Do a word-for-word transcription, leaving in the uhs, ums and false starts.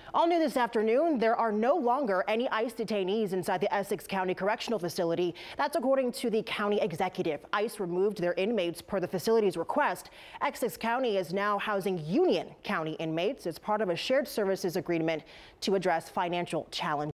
All new this afternoon, there are no longer any ICE detainees inside the Essex County Correctional Facility. That's according to the county executive. ICE removed their inmates per the facility's request. Essex County is now housing Union County inmates as part of a shared services agreement to address financial challenges.